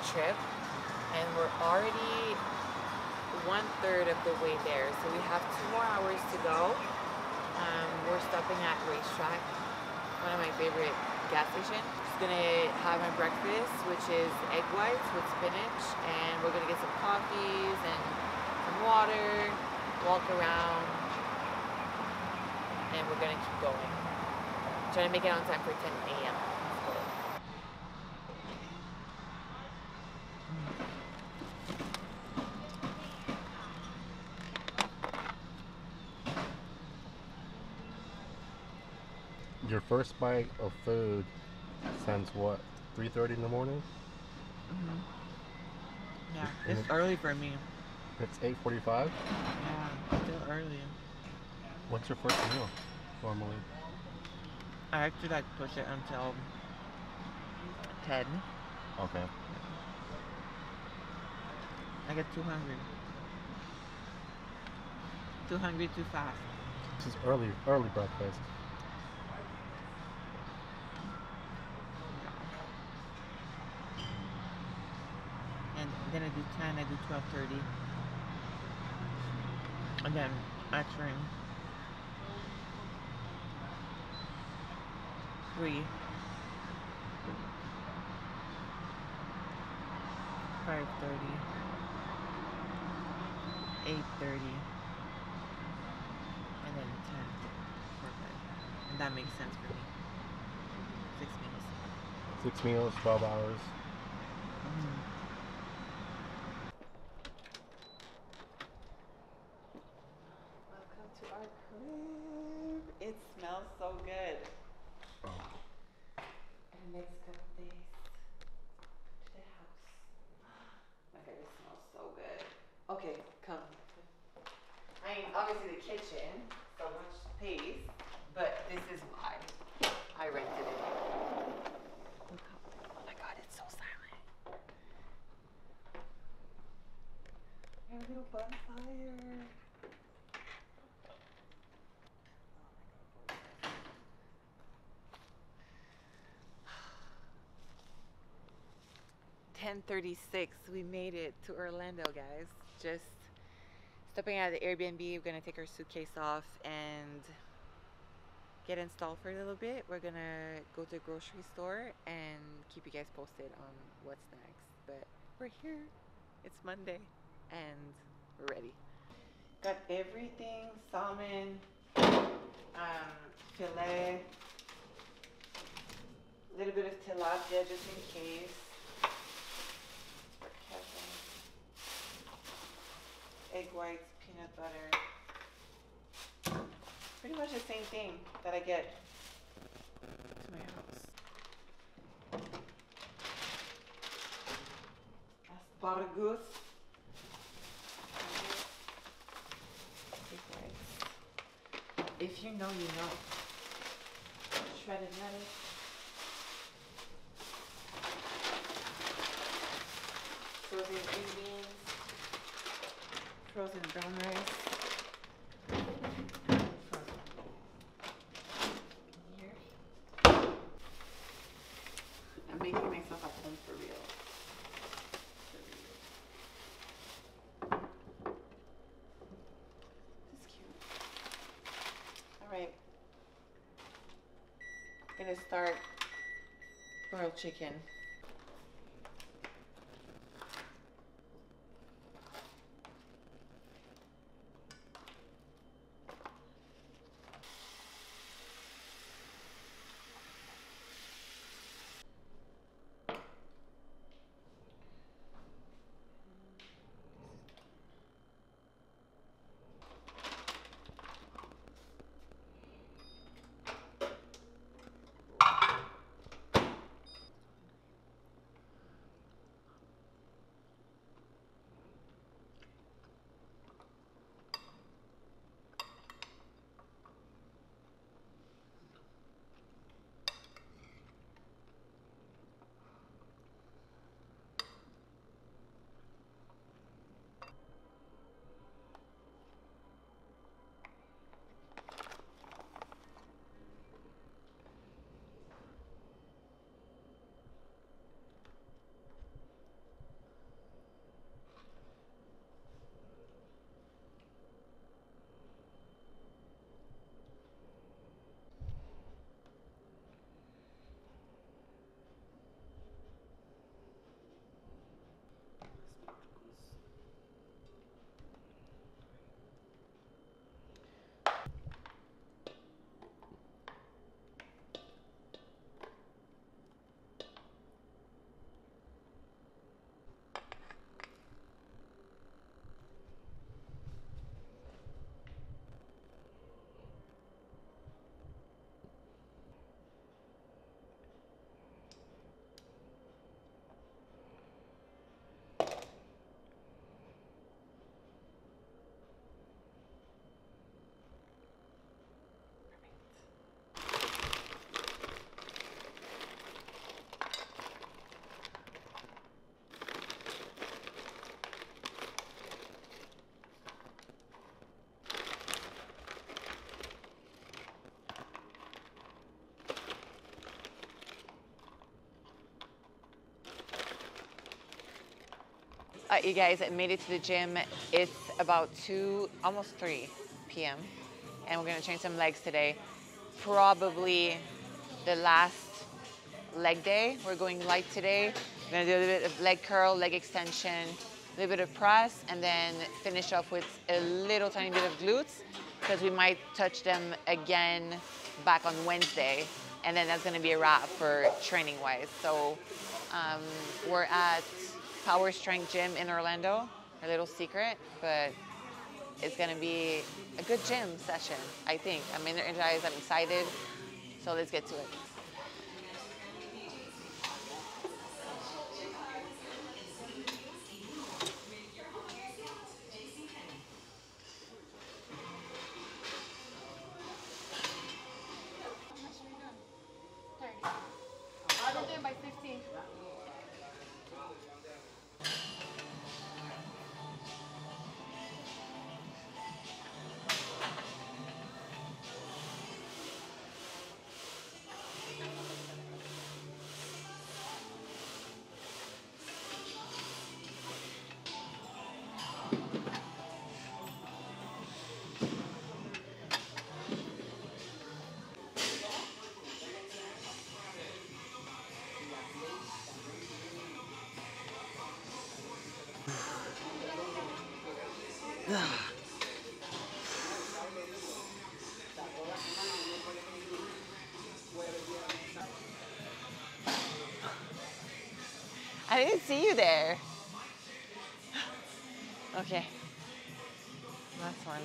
trip, and we're already 1/3 of the way there. So we have 2 more hours to go. We're stopping at Racetrack, one of my favorite gas stations. Just gonna have my breakfast, which is egg whites with spinach, and we're gonna get some coffees and some water, walk around, and we're gonna keep going. Trying to make it on time for 10 a.m. Your first bite of food since what? 3:30 in the morning? Yeah, it's early for me. It's 8:45? Yeah, still early. What's your first meal normally? I actually like push it until 10. Okay. I get too hungry. Too hungry too fast. This is early breakfast. And then I do 10, I do 12:30. And then I train 3, 5:30, 8:30, and then 10 for bed. And that makes sense for me. 6 meals. 6 meals, 12 hours. Welcome to our crib. It smells so good. In the next couple days, to the house. My God, it smells so good. Okay, come. I mean, obviously the kitchen, so much space, but this is why I rented it. Look how, oh my God, it's so silent. We have a little bonfire. 10:36. We made it to Orlando, guys. Just stepping out of the Airbnb. We're gonna take our suitcase off and get installed for a little bit. We're gonna go to the grocery store and keep you guys posted on what's next. But we're here. It's Monday and we're ready. Got everything: salmon, filet, a little bit of tilapia just in case. Egg whites, peanut butter. Pretty much the same thing that I get to my house. Asparagus. Egg whites. If you know, you know. Shredded lettuce. Frozen green beans. Frozen brown rice. Here. I'm making myself at home for real. This is cute. Alright. Gonna start broiled chicken. You guys, I made it to the gym. It's about 2, almost 3 p.m. And we're gonna train some legs today. Probably the last leg day. We're going light today. We're gonna do a little bit of leg curl, leg extension, a little bit of press, and then finish off with a little tiny bit of glutes, because we might touch them again back on Wednesday. And then that's gonna be a wrap for training wise. So we're at Power Strength Gym in Orlando, our little secret, but it's gonna be a good gym session, I think. I'm energized, I'm excited, so let's get to it. I didn't see you there. Okay, last one.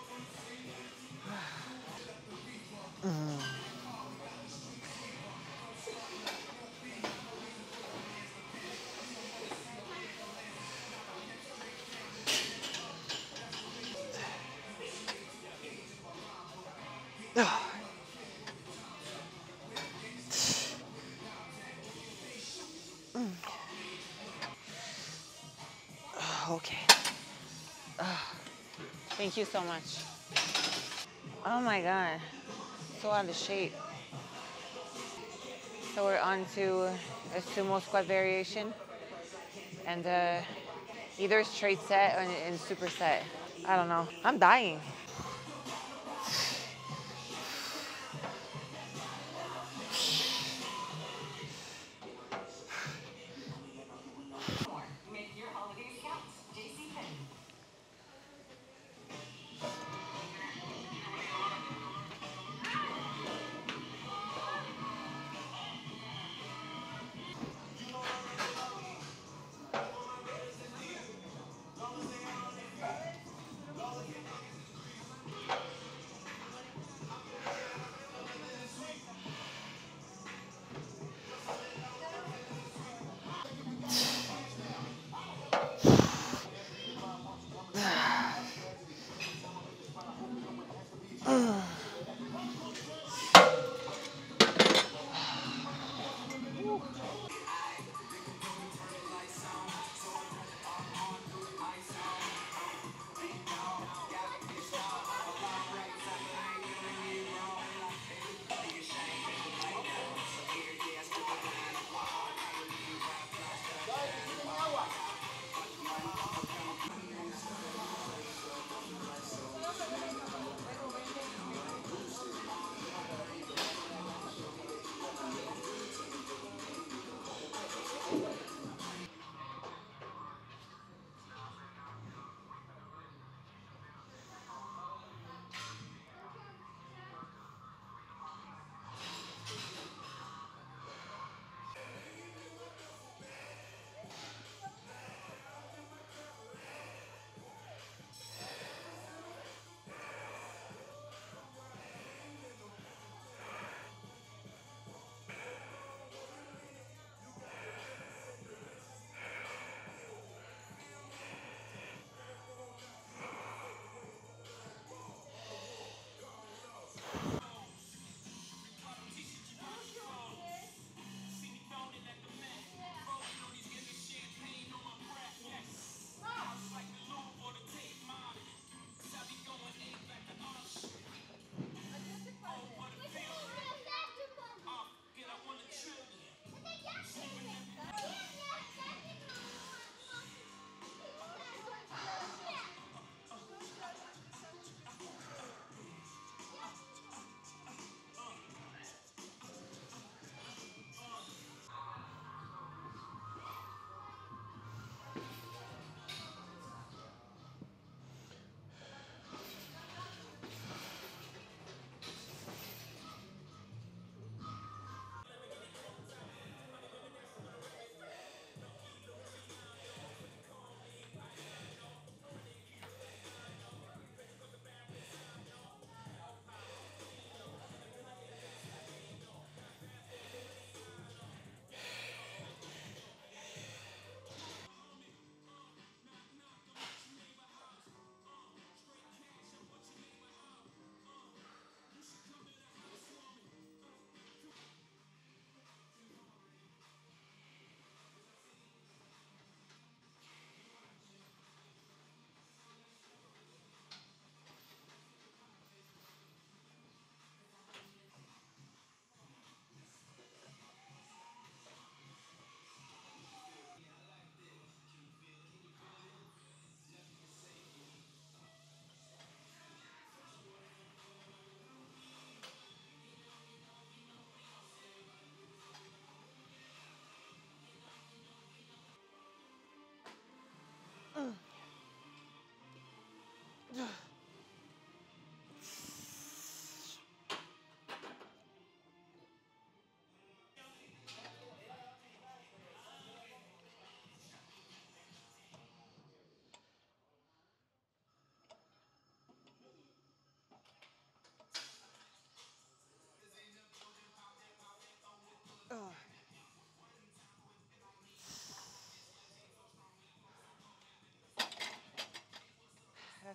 Okay. Thank you so much. Oh my God, so out of shape. So we're on to a sumo squat variation, and either straight set or in super set. I don't know. I'm dying.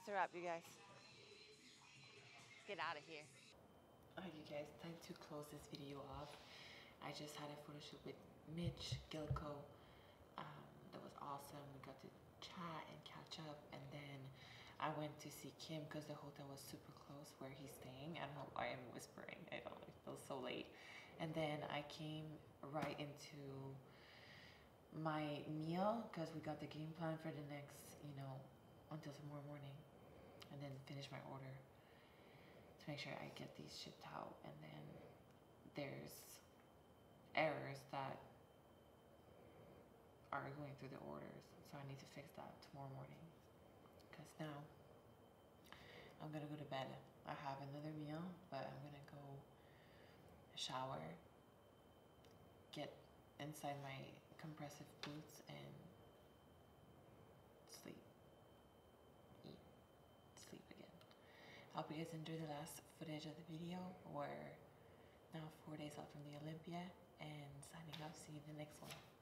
That's a wrap, you guys. Let's get out of here. Alright, you guys, time to close this video off. I just had a photo shoot with Mitch Gilco. That was awesome. We got to chat and catch up, and then I went to see Kim because the hotel was super close where he's staying. I don't know why I'm whispering. I don't know. It feels so late. And then I came right into my meal because we got the game plan for the next, until tomorrow morning, and then finish my order to make sure I get these shipped out. And then there's errors that are going through the orders, so I need to fix that tomorrow morning, because now I'm gonna go to bed. I have another meal, but I'm gonna go shower, get inside my compressive boots, and sleep. Eat, sleep again. I hope you guys enjoyed the last footage of the video. We're now 4 days out from the Olympia, and signing off. See you in the next one.